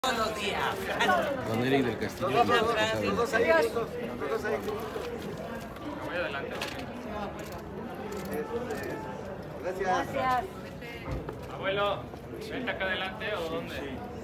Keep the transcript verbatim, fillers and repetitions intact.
Todos los días. Don Eric del Castillo. Los dos, los dos ahí, los dos, los dos ahí. Me voy adelante. Gracias. Gracias. Abuelo, ¿vente acá adelante o dónde?